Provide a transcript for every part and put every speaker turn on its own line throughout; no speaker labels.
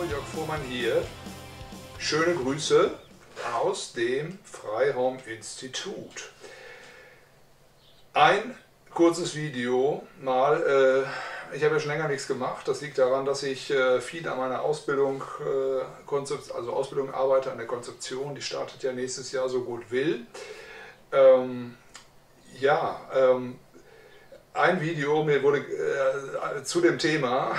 Jörg Fuhrmann hier. Schöne Grüße aus dem Freiraum-Institut. Ein kurzes Video mal. Ich habe ja schon länger nichts gemacht. Das liegt daran, dass ich viel an meiner Ausbildung, Ausbildung arbeite, an der Konzeption. Die startet ja nächstes Jahr, so gut will. Ein Video, mir wurde zu dem Thema,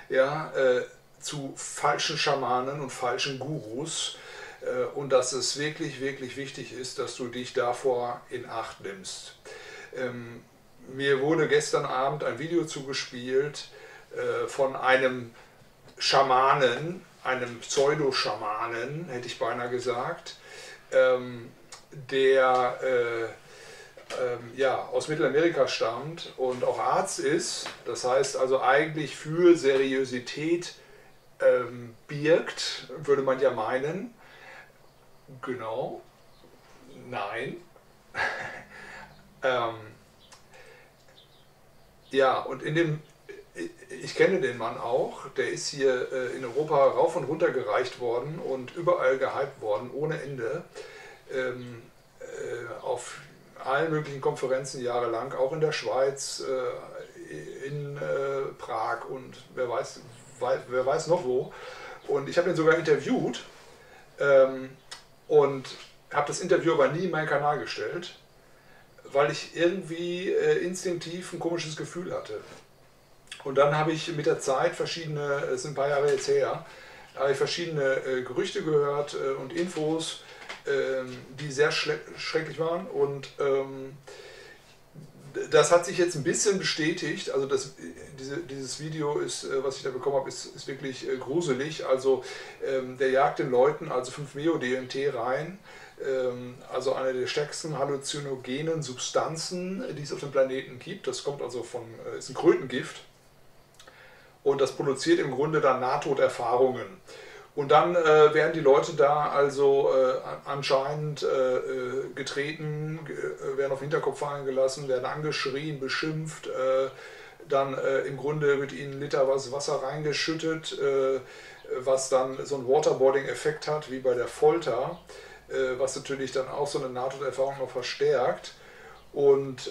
zu falschen Schamanen und falschen Gurus und dass es wirklich, wirklich wichtig ist, dass du dich davor in Acht nimmst. Mir wurde gestern Abend ein Video zugespielt von einem Schamanen, einem Pseudo-Schamanen, hätte ich beinahe gesagt, der aus Mittelamerika stammt und auch Arzt ist, das heißt also eigentlich für Seriosität birgt, würde man ja meinen. Genau, nein. Und ich kenne den Mann auch, der ist hier in Europa rauf und runter gereicht worden und überall gehypt worden, ohne Ende, auf allen möglichen Konferenzen jahrelang, auch in der Schweiz, in Prag und wer weiß noch wo. Und ich habe ihn sogar interviewt und habe das Interview aber nie in meinen Kanal gestellt, weil ich irgendwie instinktiv ein komisches Gefühl hatte. Und dann habe ich mit der Zeit verschiedene, es sind ein paar Jahre jetzt her, habe ich verschiedene Gerüchte gehört und Infos, die sehr schrecklich waren, und das hat sich jetzt ein bisschen bestätigt. Also dieses Video ist, was ich da bekommen habe, ist wirklich gruselig. Also der jagt den Leuten also 5-Meo-DMT rein, also eine der stärksten halluzinogenen Substanzen, die es auf dem Planeten gibt. Das kommt also ist ein Krötengift, und das produziert im Grunde dann Nahtoderfahrungen. Und dann werden die Leute da also anscheinend getreten, werden auf den Hinterkopf fallen gelassen, werden angeschrien, beschimpft, dann im Grunde wird ihnen literweise Wasser reingeschüttet, was dann so einen Waterboarding-Effekt hat, wie bei der Folter, was natürlich dann auch so eine Nahtoderfahrung noch verstärkt. Und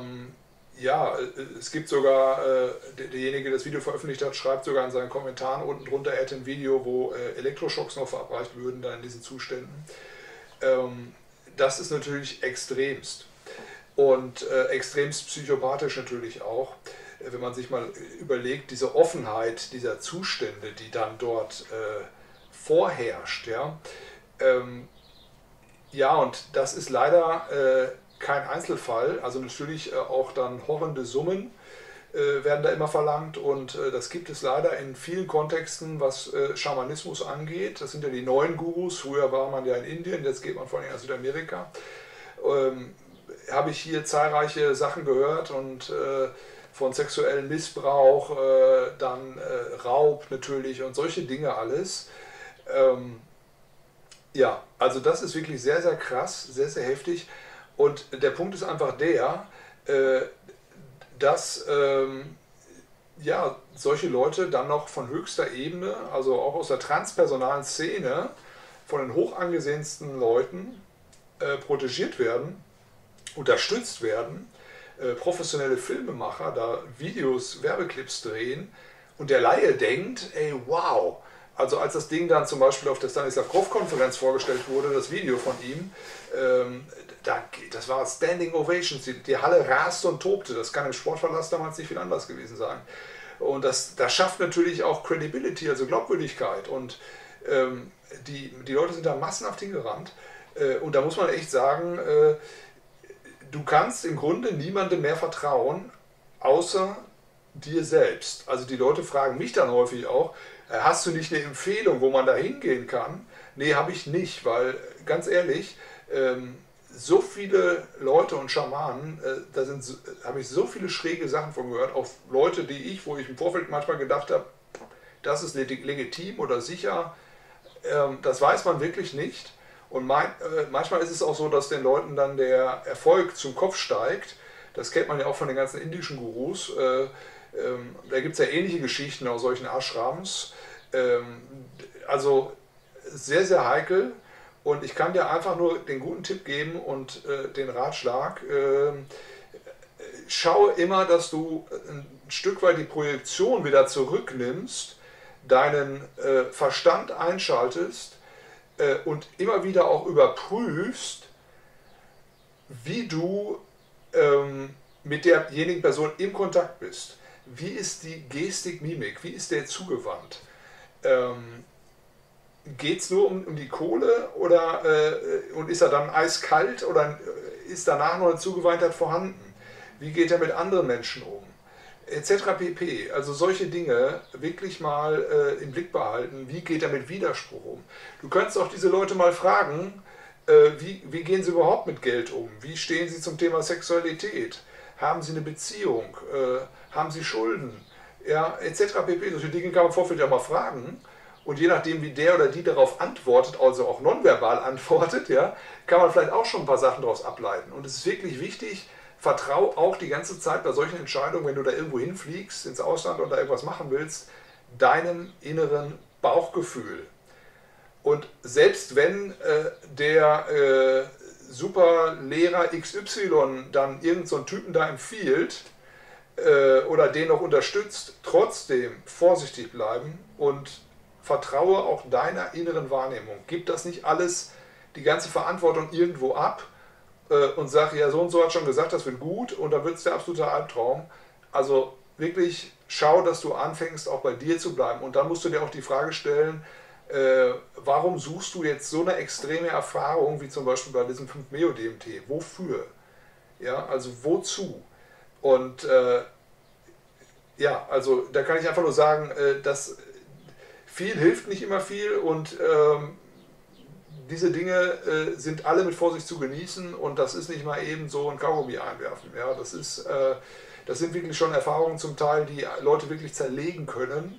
es gibt sogar, derjenige, der das Video veröffentlicht hat, schreibt sogar in seinen Kommentaren unten drunter, er hätte ein Video, wo Elektroschocks noch verabreicht würden, dann in diesen Zuständen. Das ist natürlich extremst. Und extremst psychopathisch natürlich auch, wenn man sich mal überlegt, diese Offenheit dieser Zustände, die dann dort vorherrscht. Und das ist leider kein Einzelfall, also natürlich auch dann horrende Summen werden da immer verlangt, und das gibt es leider in vielen Kontexten, was Schamanismus angeht. Das sind ja die neuen Gurus, früher war man ja in Indien, jetzt geht man vor allem nach Südamerika. Habe ich hier zahlreiche Sachen gehört, und von sexuellem Missbrauch, dann Raub natürlich und solche Dinge alles. Also das ist wirklich sehr, sehr krass, sehr, sehr heftig. Und der Punkt ist einfach der, dass solche Leute dann noch von höchster Ebene, also auch aus der transpersonalen Szene, von den hoch angesehensten Leuten protegiert werden, unterstützt werden, professionelle Filmemacher da Videos, Werbeclips drehen, und der Laie denkt, ey, wow. Also als das Ding dann zum Beispiel auf der Stanislav Grof-Konferenz vorgestellt wurde, das Video von ihm, das war Standing Ovations, die Halle raste und tobte. Das kann im Sportverlass damals nicht viel anders gewesen sein. Und das schafft natürlich auch Credibility, also Glaubwürdigkeit. Und die Leute sind da massenhaft hingerannt. Und da muss man echt sagen, du kannst im Grunde niemandem mehr vertrauen, außer dir selbst. Also die Leute fragen mich dann häufig auch, hast du nicht eine Empfehlung, wo man da hingehen kann? Nee, habe ich nicht, weil ganz ehrlich, so viele Leute und Schamanen, habe ich so viele schräge Sachen von gehört, auch Leute, wo ich im Vorfeld manchmal gedacht habe, das ist legitim oder sicher, das weiß man wirklich nicht. Und manchmal ist es auch so, dass den Leuten dann der Erfolg zum Kopf steigt. Das kennt man ja auch von den ganzen indischen Gurus. Da gibt es ja ähnliche Geschichten aus solchen Ashrams. Ähm, also sehr, sehr heikel. Und ich kann dir einfach nur den guten Tipp geben und den Ratschlag. Schaue immer, dass du ein Stück weit die Projektion wieder zurücknimmst, deinen Verstand einschaltest und immer wieder auch überprüfst, wie du mit derjenigen Person im Kontakt bist. Wie ist die Gestik, Mimik? Wie ist der zugewandt? Geht es nur um die Kohle oder und ist er dann eiskalt oder ist danach noch eine Zugewandtheit vorhanden? Wie geht er mit anderen Menschen um? Etc. pp. Also solche Dinge wirklich mal im Blick behalten. Wie geht er mit Widerspruch um? Du könntest auch diese Leute mal fragen, wie gehen sie überhaupt mit Geld um? Wie stehen sie zum Thema Sexualität? Haben sie eine Beziehung? Haben sie Schulden? Ja, etc. pp. Solche Dinge kann man im Vorfeld ja mal fragen. Und je nachdem, wie der oder die darauf antwortet, also auch nonverbal antwortet, ja, kann man vielleicht auch schon ein paar Sachen daraus ableiten. Und es ist wirklich wichtig, vertrau auch die ganze Zeit bei solchen Entscheidungen, wenn du da irgendwo hinfliegst, ins Ausland oder irgendwas machen willst, deinem inneren Bauchgefühl. Und selbst wenn der Superlehrer XY dann irgend so einen Typen da empfiehlt oder den noch unterstützt, trotzdem vorsichtig bleiben und vertraue auch deiner inneren Wahrnehmung. Gib das nicht alles, die ganze Verantwortung irgendwo ab und sag, ja, so und so hat schon gesagt, das wird gut und dann wird es der absolute Albtraum. Also wirklich schau, dass du anfängst, auch bei dir zu bleiben. Und dann musst du dir auch die Frage stellen, warum suchst du jetzt so eine extreme Erfahrung, wie zum Beispiel bei diesem 5-Meo-DMT? Wofür? Ja, also wozu? Und ja, also da kann ich einfach nur sagen, dass viel hilft nicht immer viel und diese Dinge sind alle mit Vorsicht zu genießen und das ist nicht mal eben so ein Kaugummi einwerfen. Ja, das sind wirklich schon Erfahrungen zum Teil, die Leute wirklich zerlegen können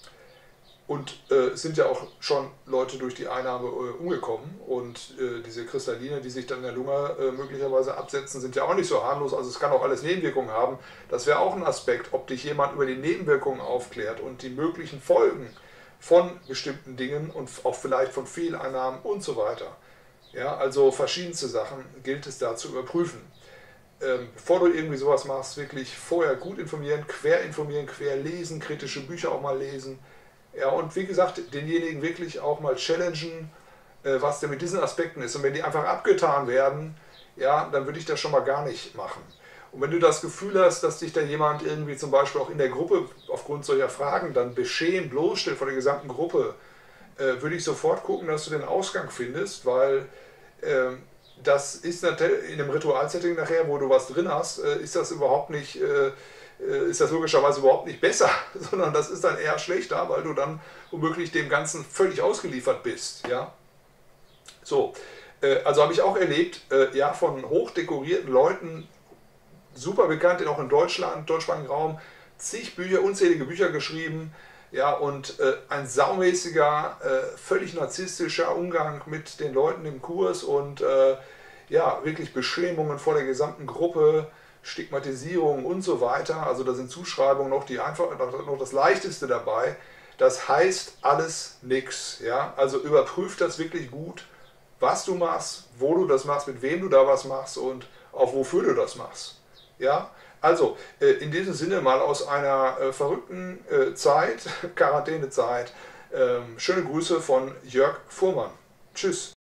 und es sind ja auch schon Leute durch die Einnahme umgekommen und diese Kristalline, die sich dann in der Lunge möglicherweise absetzen, sind ja auch nicht so harmlos, also es kann auch alles Nebenwirkungen haben. Das wäre auch ein Aspekt, ob dich jemand über die Nebenwirkungen aufklärt und die möglichen Folgen von bestimmten Dingen und auch vielleicht von Fehleinnahmen und so weiter. Ja, also verschiedenste Sachen gilt es da zu überprüfen. Bevor du irgendwie sowas machst, wirklich vorher gut informieren, quer lesen, kritische Bücher auch mal lesen. Ja, und wie gesagt, denjenigen wirklich auch mal challengen, was denn mit diesen Aspekten ist. Und wenn die einfach abgetan werden, ja, dann würde ich das schon mal gar nicht machen. Und wenn du das Gefühl hast, dass dich da jemand irgendwie zum Beispiel auch in der Gruppe aufgrund solcher Fragen dann beschämt, bloßstellt vor der gesamten Gruppe, würde ich sofort gucken, dass du den Ausgang findest, weil das ist natürlich in einem Ritualsetting nachher, wo du was drin hast, ist das überhaupt nicht, ist das logischerweise überhaupt nicht besser, sondern das ist dann eher schlechter, weil du dann womöglich dem Ganzen völlig ausgeliefert bist. Ja? So, also habe ich auch erlebt, ja, von hochdekorierten Leuten, super bekannt, auch in Deutschland, deutschsprachigen Raum, zig Bücher, unzählige Bücher geschrieben, ja, und ein saumäßiger, völlig narzisstischer Umgang mit den Leuten im Kurs und ja, wirklich Beschämungen vor der gesamten Gruppe, Stigmatisierung und so weiter. Also da sind Zuschreibungen noch, die einfach noch das Leichteste dabei. Das heißt alles nix. Ja? Also überprüf das wirklich gut, was du machst, wo du das machst, mit wem du da was machst und auch wofür du das machst. Ja, also in diesem Sinne mal aus einer verrückten Zeit, Quarantänezeit, schöne Grüße von Jörg Fuhrmann. Tschüss.